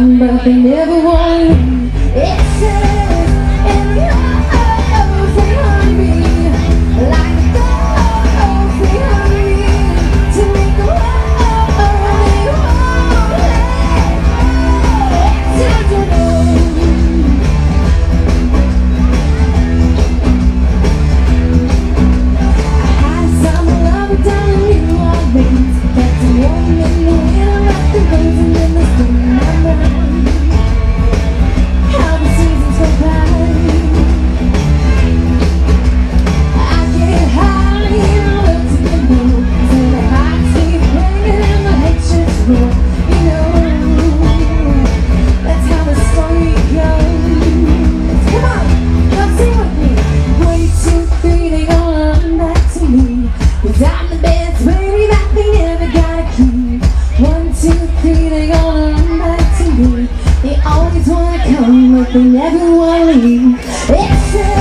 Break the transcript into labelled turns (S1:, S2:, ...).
S1: come, but they never want to leave. It says in the eyes they hunt me like a dog, they hunt me to make a world they won't let go. It says you know. I had some love down in New Orleans, but the woman in the winter left the rose and then the spring I learned how the seasons go by. I get high and I look to the moon, so the hearts keep ringing and the hatred's roar. You know, that's how the story goes. Come on, come sing with me. 1, 2, 3, they gonna run back to me, 'cause I'm the best baby that they never gotta keep. 1, 2, 3, they gonna run back to me. They always wanna come, but they never wanna leave. It's